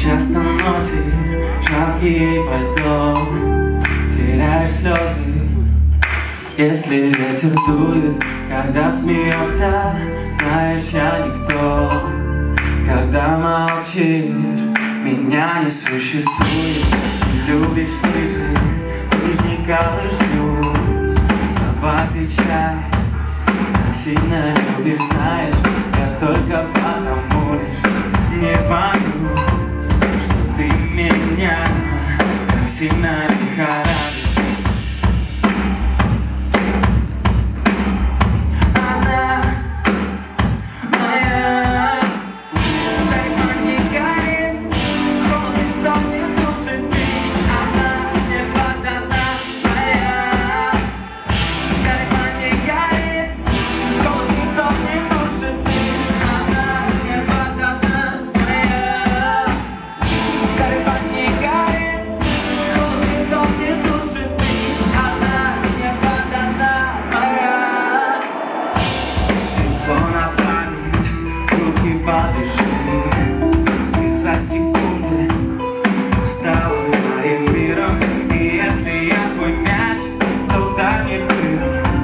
часто носишь жаркие пальто, теряешь слезы, если ветер дует. Когда смеешься, знаешь, я никто. Когда молчишь, меня не существует. Ты любишь лыжи, лыжника лыжню, собаки чай. Так сильно любишь, знаешь, я только потому лишь не звоню, что ты меня так сильно лихорадишь. Подыши, ты за секунды стала